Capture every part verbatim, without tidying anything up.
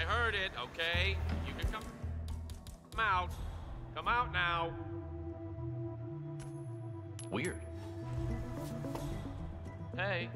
heard it, okay? You can come, come out. Come out now. Weird. Hey.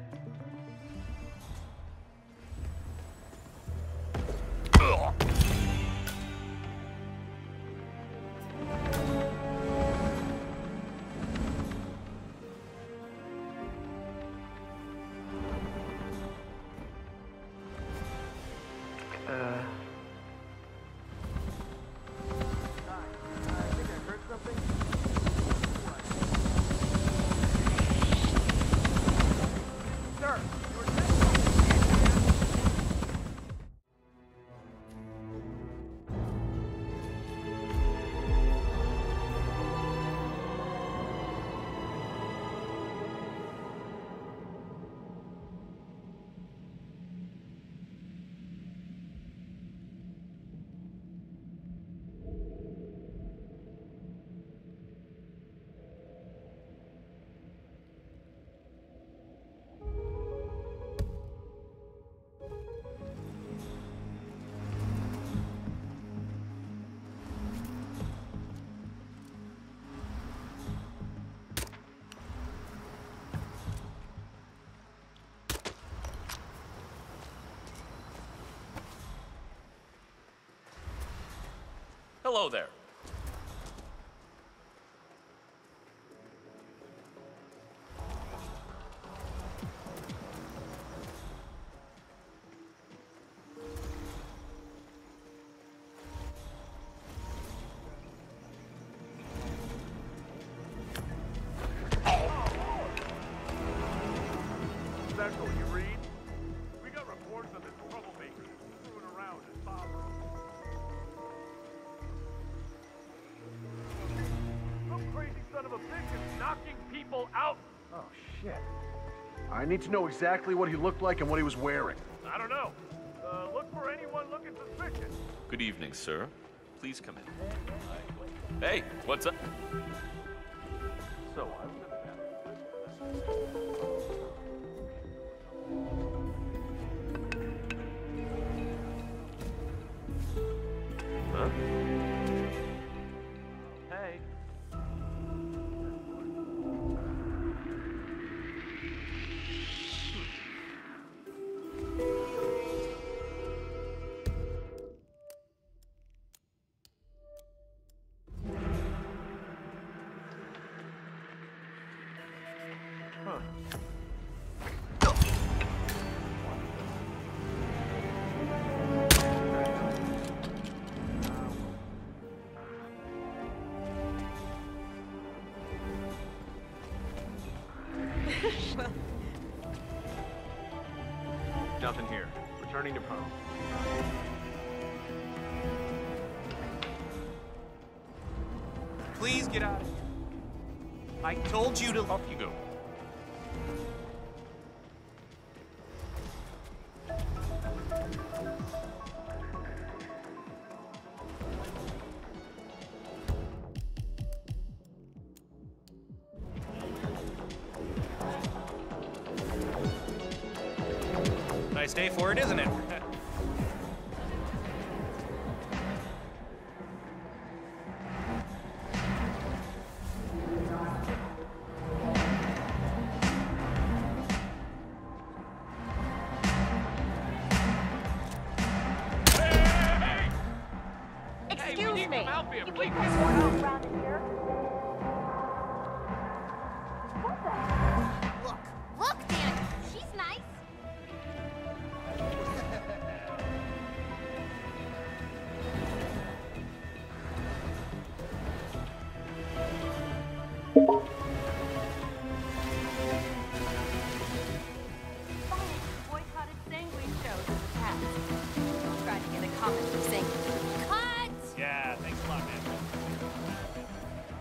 Hello there. That's what you read. We got reports of this troublemaker screwing around in Bob. Some crazy son of a bitch is knocking people out. Oh, shit. I need to know exactly what he looked like and what he was wearing. I don't know. Uh, look for anyone looking suspicious. Good evening, sir. Please come in. Hey, what's up? So, I was gonna Huh? Hey. Nothing here. Returning to Prom. Please get out of here. I told you to... Off you go. Nice day for it, isn't it? Excuse need me. some help here, You please. keep this one out around in here. What the heck? Look, look, Danica. She's nice. Boycotted Sangway shows in the past. Tried to get a comment from Sangway. Cut! Yeah, thanks a lot, man.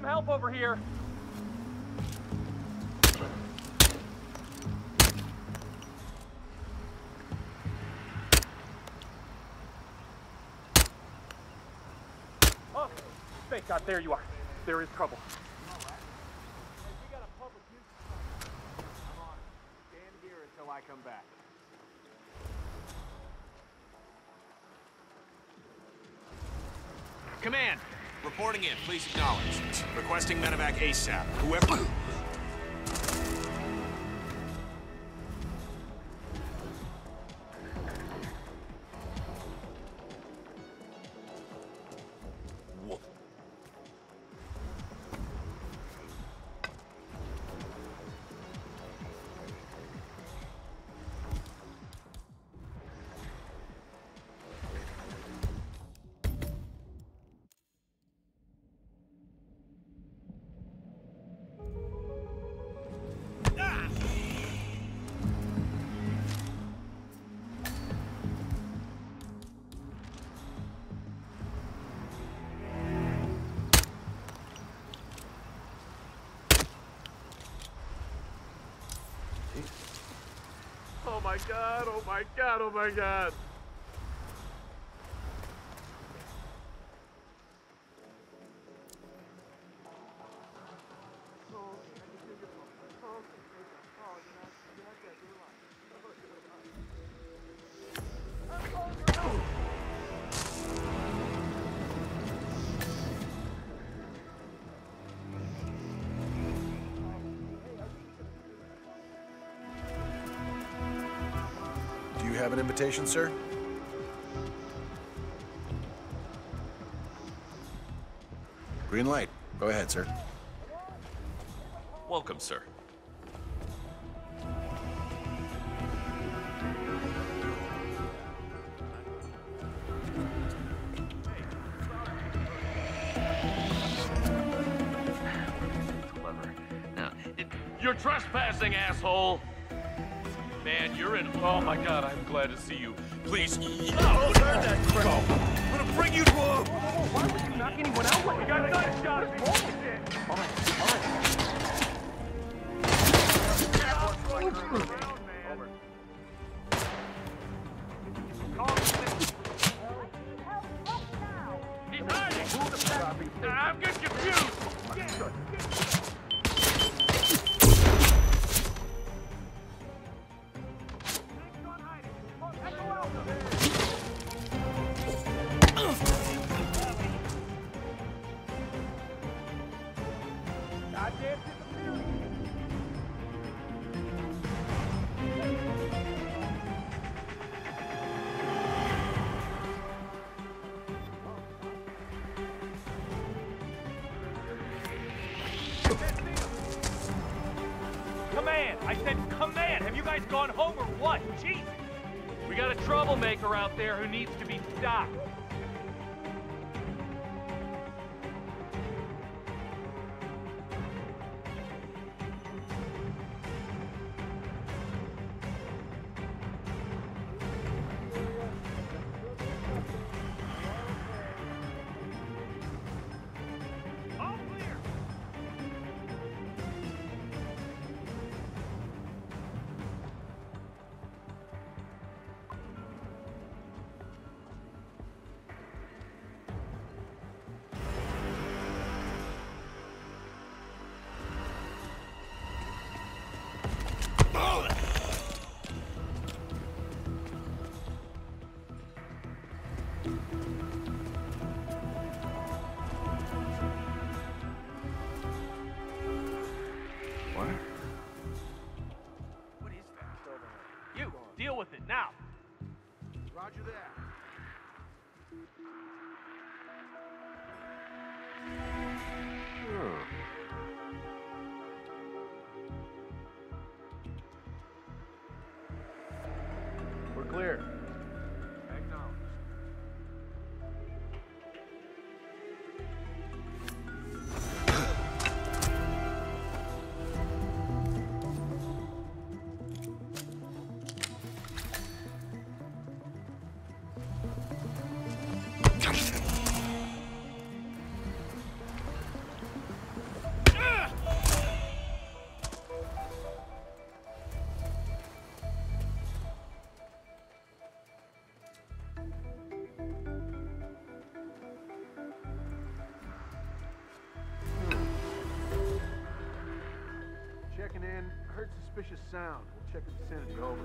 help over here. Oh, thank God, there you are. There is trouble. We got a public use. Come on, stand here until I come back. Command, reporting in. Please acknowledge. Requesting medevac ASAP. Whoever... Oh my god, oh my god, oh my god. Do you have an invitation, sir? Green light. Go ahead, sir. Welcome, sir. Clever. Now, it, you're trespassing, asshole! Man, you're in. Oh my god, I'm glad to see you. Please. Oh, turn that crap. I'm gonna bring you to a... Why would you knock anyone out like We got knife shots. All right, all right. Around, man. Over. He's hiding. I'm getting confused. Command! I said command! Have you guys gone home or what? Jeez! We got a troublemaker out there who needs to be stopped. All clear! What is that? You, deal with it now. Roger that. We're clear. suspicious sound. We'll check the vicinity. Over.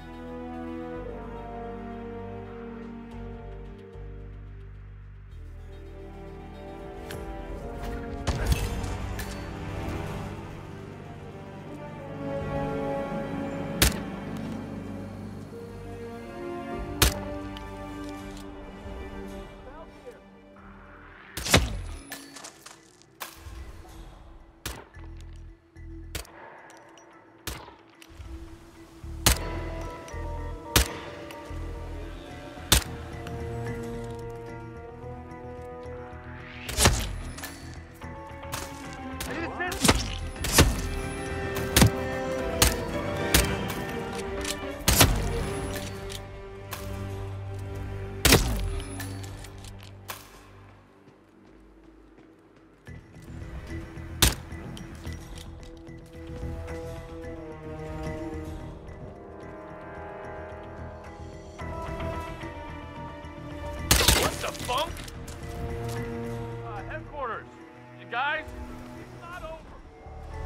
The funk? Uh, headquarters. You guys? It's not over.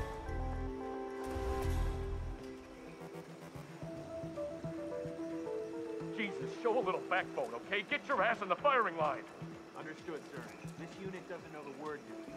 Jesus, show a little backbone, okay? Get your ass in the firing line. Understood, sir. This unit doesn't know the word yet.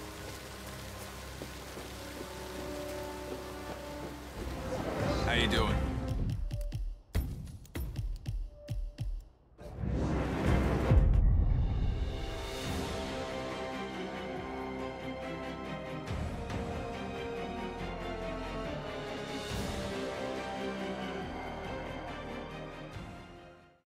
How you doing?